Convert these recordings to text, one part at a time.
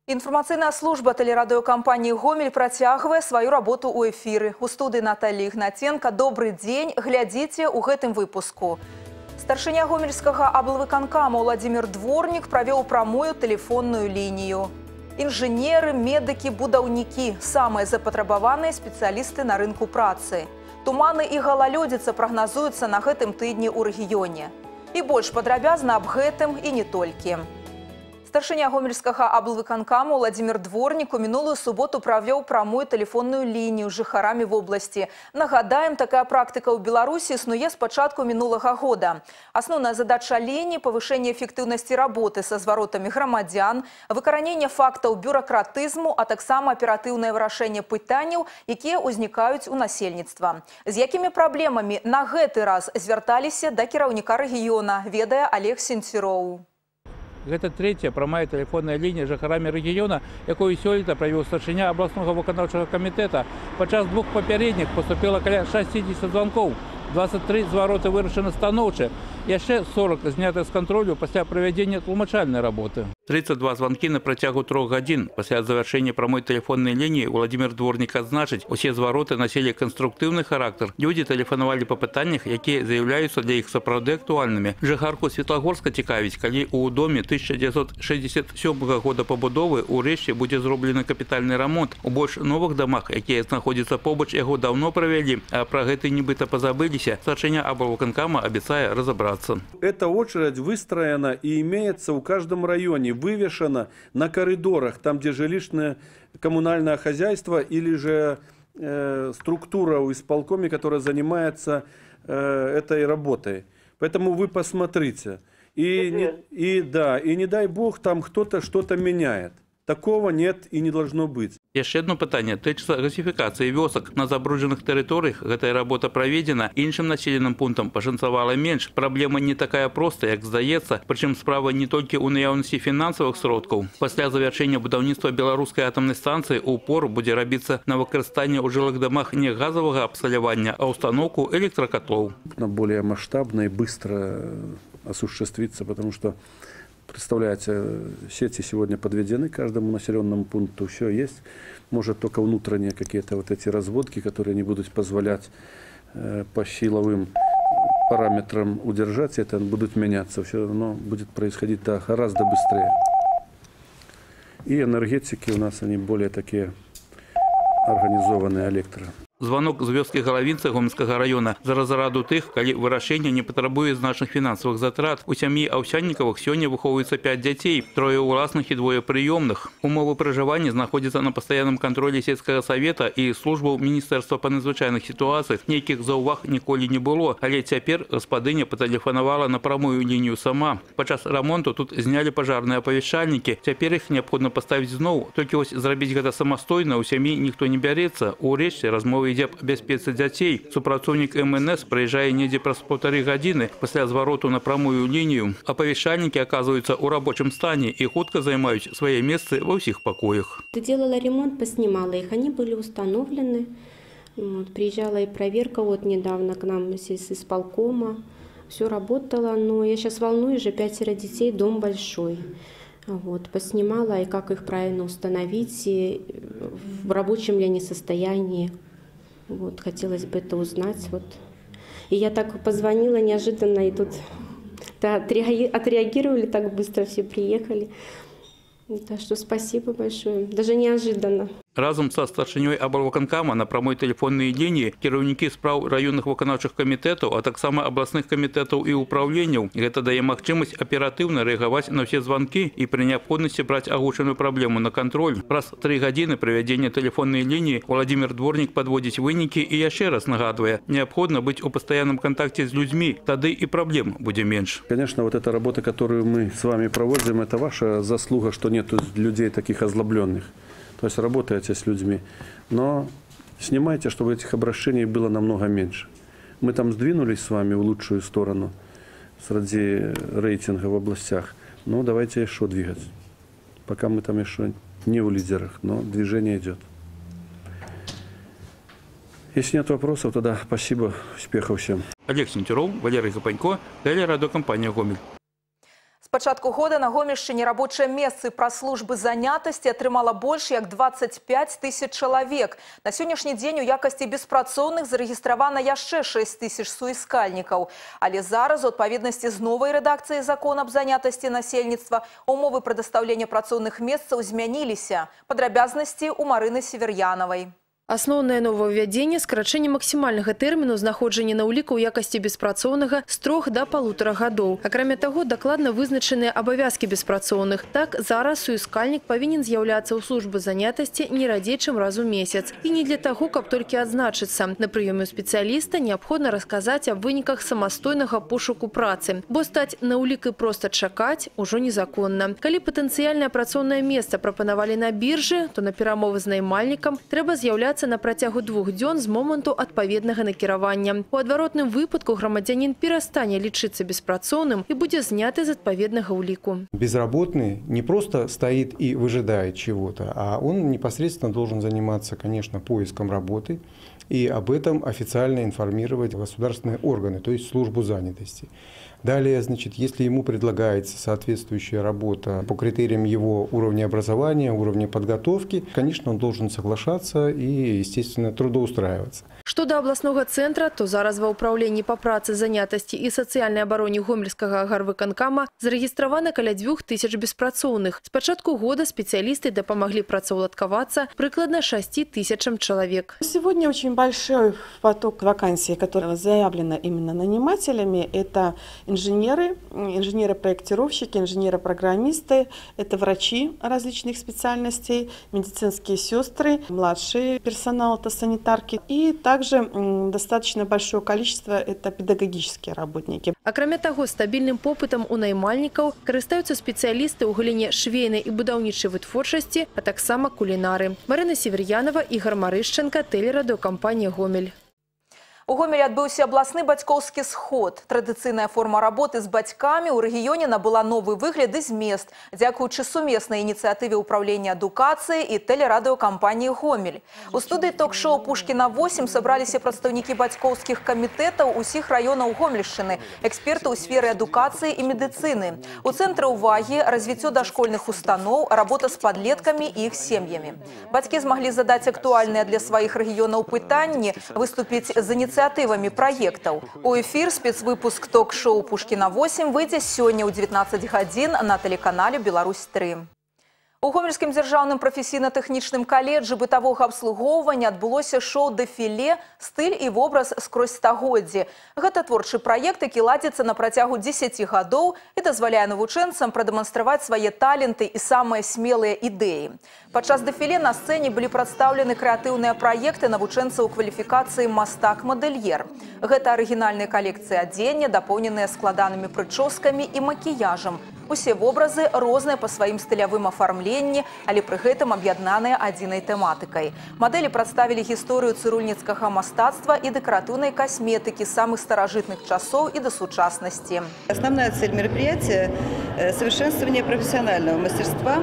Информационная служба телерадиокомпании «Гомель» протягивает свою работу у эфиры. У студии Наталья Игнатенко. Добрый день. Глядите у гэтым выпуску. Старшыня гомельскага аблвыканкама Владимир Дворник провел прямую телефонную линию. Инженеры, медики, будаўнікі – самые запатрабаваныя специалисты на рынку працы. Туманы и галалёдзіца прогнозуются на гэтым тыдні у рэгіёне. И больше падрабязна аб гэтым и не толькі. Старшыня гомельскага аблвыканкама Владимир Дворник у мінулую суботу провел прямую телефонную линию с жыхарамі в области. Нагадаем, такая практика у Беларуси існуе с пачатку мінулага года. Основная задача линии – повышение эффективности работы со зваротами громадян, выкаранение фактов бюрократизму, а таксама оперативное вырашэнне пытанняў, якія ўзнікаюць у насельніцтва. З якімі праблемамі на гэты раз звярталіся да кіраўніка рэгіёна, ведае Олег Сенцюроў. Это третья прямая телефонная линия жыхарамі региона, якую сёлета правіў старшыня областного выканаўчага комитета. Падчас двух попередних поступило каля 60 звонков, 23 звароты вырашаны станоўча, яшчэ 40 знятых з контролю пасля правядзення тлумачальнай работы. 32 звонки на працягу 3 гадзін. Пасля завершения прямой телефонной линии Владимир Дворник адзначыць, усе звароты носили конструктивный характер. Люди телефоновали по пытаннях, якія з'яўляюцца для іх сапраўды актуальнымі. Жыхарку Светлагорска цікавіць, калі у доме 1967 года пабудовы урэшце будзе зроблены капітальны ремонт. У больш новых домах, якія знаходзяцца побач, яго давно провели, а про гэта нібыта позабыліся. Старшыня аблвыканкама обещает разобраться. Эта очередь выстроена и имеется у каждом районе, вывешена на коридорах, там, где жилищное коммунальное хозяйство или же структура в исполкоме, которая занимается этой работой. Поэтому вы посмотрите. И не дай бог, там кто-то что-то меняет. Такого нет и не должно быть. Еще одно питание тычыцца газификации вёсак. На забрудженных территориях эта работа проведена. Іншым населенным пунктам пашанцавала менш. Проблема не такая простая, как здаецца. Причем справа не только у наяўнасці финансовых сродкаў. После завершения будаўніцтва беларускай атомной станции упор будзе рабіцца на выкарыстанне ў жылых домах не газового абсталявання, а установку электрокотлов. Более масштабно и быстро осуществиться, потому что представляете, сети сегодня подведены каждому населенному пункту, все есть. Может только внутренние какие-то вот эти разводки, которые не будут позволять по силовым параметрам удержать, это будут меняться. Все равно будет происходить гораздо быстрее. И энергетики у нас они более такие организованные электро. Звонок з вёскі Галавінцы Гомельскага района за разраду тых, калі вырашэнне не патрабуе значных фінансавых затрат. У сям'і Аўсяннікавых сёння выхоўваецца 5 дзяцей, 3 уласных і 2 прыёмных. Умовы пражывання знаходзяцца на пастаянным кантролі сельскага савета і службаў Міністэрства па надзвычайных сітуацыях. Нейкіх заўваг ніколі не было, але цяпер гаспадыня патэлефанавала на прамую лінію сама. Падчас рамонту тут знялі пажарныя апавяшчальнікі. Цяпер іх неабходна паставіць зноў. Толькі вось зрабіць гэта самастойна ў сям'і ніхто не бярэцца. Урэшце размовы ідзе аб бяспецы дзяцей. Супрацоўнік МНС прыязджае недзе праз 1,5 гадзіны пасля звароту на прамую лінію. Апавяшчальнікі оказываются ў рабочым стане і хутка займаюць свае месцы ва ўсіх пакоях. Ты делала ремонт, поснимала их, они были установлены. Вот, приезжала и проверка вот недавно к нам из исполкома. Все работало, но я сейчас волнуюсь же, 5 детей, дом большой. Вот, поснимала, и как их правильно установить, и в рабочем ли они состоянии. Вот, хотелось бы это узнать. Вот. И я так позвонила неожиданно, и тут отреагировали так быстро, все приехали. Так что спасибо большое, даже неожиданно. Разом со старшынёй аблвыканкама на прамой телефоннай лініі кіраўнікі спраў раённых выканаўчых камітэтаў, а таксама абласных камітэтаў і ўпраўленняў. Гэта дае магчымасць аператыўна рэагаваць на ўсе званкі і пры неабходнасці браць агучаную праблему на кантроль. Праз 3 гадзіны правядзення телефоннай лініі Владимир Дворник падводзіць вынікі і яшчэ раз нагадвае, неабходна быць у пастаянным кантакце з людзьмі, тады і праблем будзе менш. Конечно, вот эта работа, которую мы с вами проводим, это ваша заслуга, что нет людей таких озлобленных. То есть работаете с людьми, но снимайте, чтобы этих обращений было намного меньше. Мы там сдвинулись с вами в лучшую сторону среди рейтинга в областях. Ну, давайте еще двигать. Пока мы там еще не в лидерах, но движение идет. Если нет вопросов, тогда спасибо, успехов всем. Олег Сенцюроў, Валерий Гапанько, телерадиокомпания «Гомель». пачатку года на Гомельшчыне рабочие месцы праз-службы занятосці атрымала больш як 25 тысяч чалавек. На сённяшні дзень у якасці беспрацоўных зарэгістравана яшчэ 6 тысяч суіскальнікаў. Але зараз у адпаведнасці з новай рэдакцыяй закона аб занятасці насельніцтва умовы прадастаўлення працоўных месцаў змяніліся. Падрабязнасці у Марыны Север'янавай. Асноўнае новаўвядзенне – скарачэнне максімальнага тэрміну знаходжання на ўліку ў якасці беспрацоўнага з 3 до 1,5 гадоў. Акрамя таго, дакладна вызначаныя абавязкі беспрацоўных. Так, зараз суіскальнік павінен з'яўляцца ў службы занятасці не радзей, чым раз у месяц. І не для таго, каб толькі адзначыцца. На прыёме спецыяліста неабходна расказаць аб выніках самастойнага пошуку працы. Бо стаць на ўлік і проста чакаць ужо незаконна. Калі патэнцыяльнае працоўнае месца прапанавалі на біржы, то на перамовы з наймальнікам трэба з'яўляцца на працягу 2 дзён з моманту адпаведнага накіравання. У адваротным выпадку грамадзянін перастане лічыцца беспрацоўным і будзе зняты з адпаведнага ўліку. Безработный не просто стоит и выжидает чего-то, а он непосредственно должен заниматься, конечно, поиском работы и об этом официально информировать государственные органы, то есть службу занятости. Далее, значит, если ему предлагается соответствующая работа по критериям его уровня образования, уровня подготовки, конечно, он должен соглашаться и, естественно, трудоустраиваться. Што да абласнога цэнтра, то зараз ва ўпраўленні па працы, занятасці і сацыяльнай абароне Гомельскага гарвыканкама зарэгістравана каля 2000 беспрацоўных. З пачатку года спецыялісты дапамаглі працаўладкавацца прыкладна 6000 человек. Сегодня очень большой поток вакансий, которые заявлены именно нанимателями. Это инженеры, инженеры-проектировщики, инженеры-программисты, это врачи различных специальностей, медицинские сестры, младший персонал, это санитарки. И также достаточно большое количество – это педагогические работники. Акрамя таго, стабільным попытам у наймальнікаў карыстаюцца спецыялісты ў галіне швейнай і будаўнічай вытворчасці, а таксама кулінары. Марына Север'янова, Ігор Марышченко, тэлерадыёкампанія «Гомель». У Гомелі адбыўся абласны бацькоўскі сход. Традыцыйная форма работы з бацькамі ў рэгіёне набыла новы выгляд і змест, дзякуючы сумеснай ініцыятыве ўпраўлення адукацыі і тэлерадыёкампаніі «Гомель». У студыі ток-шоу «Пушкіна 8» сабраліся прадстаўнікі бацькоўскіх камітэтаў усіх раёнаў Гомельшчыны, эксперты ў сферы адукацыі і медыцыны. У цэнтры ўвагі развіццё дашкольных устаноў, работа з падлеткамі і іх сем'ямі. Бацькі змаглі задаць актуальныя для сваіх рэгіёнаў пытанні, выступіць з ініцыятывамі праектаў. У эфір спецвыпуск ток-шоу «Пушкіна 8» выйдзе сёння ў 19 гадзін на тэлеканале «Беларусь-3». У Гомельскім дзяржаўным прафесійна-тэхнічным каледжы бытавога абслугоўвання адбылося шоу-дэфіле «Стыль і вобраз скрозь стагоддзі». Гэта творчы праект, які ладзіцца на працягу 10 гадоў і дазваляе навучэнцам прадэманстраваць свае таленты і самыя смелыя ідэі. Падчас дэфіле на сцэне былі прадстаўлены крэатыўныя праекты навучэнцаў у кваліфікацыі мастак-мадэльер. Гэта арыгінальныя калекцыі адзення, дапоўненыя складанымі прычоскамі і макіяжам. Усе вобразы розныя па сваім стылявым афармленні, але пры гэтым аб'яднаныя адзінай тэматыкай. Мадэлі прадставілі гісторыю цырульніцкага мастацтва і дэкаратыўнай касметыкі з самых старажытных часоў і да сучаснасці. Основная цель мероприятия – совершенствование профессионального мастерства,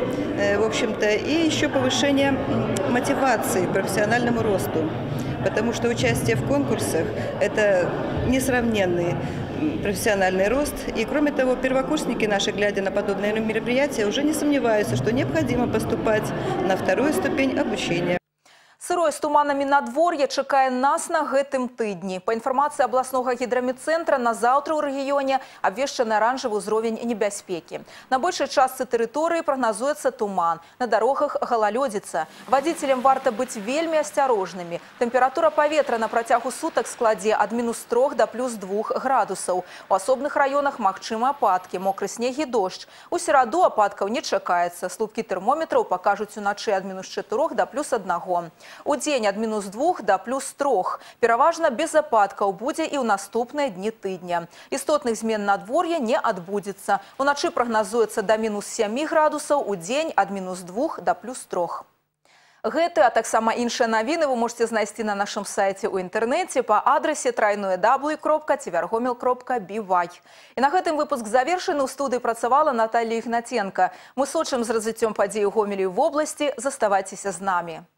в общем-то, и еще повышение мотивации к профессиональному росту. Потому что участие в конкурсах – это несравненный профессиональный рост. И кроме того, первокурсники наши, глядя на подобные мероприятия, уже не сомневаются, что необходимо поступать на 2-ю ступень обучения. Сырое з туманамі надвор'е чакае нас на гэтым тыдні. Па інфармацыі абласнога гідрамедцэнтра, на заўтра ў рэгіёне абвешчаны аранжавы ўзровень небяспекі. На большай частцы тэрыторыі прагназуецца туман. На дарогах галалёдзіца. Вадзіцелям варта быць вельмі асцярожнымі. Тэмпература паветра на працягу сутак складзе ад -3 да +2 градусаў. У асобных раёнах магчымы ападкі, мокры снег і дождж. У сераду ападкаў не чакаецца. Слупкі тэрмометраў пакажуць уначы ад -4 да +1. У дзень ад -2 да +3. Пераважна без ападкаў будзе і ў наступныя дні тыдня. Істотных змен надвор'я не адбудзецца. Уначы прагназуецца да -7 градусаў, у дзень ад -2 да +3. Гэты, а таксама іншыя навіны вы можете знайсці на нашым сайце ў інтэрнэце па адрасе www.tvrgomel.by. І на гэтым выпуск завершаны. У студыі працавала Наталья Ігнатенко. Мы сочым з развіццём падзей у Гомелі і в обласці. Заставайцеся з намі.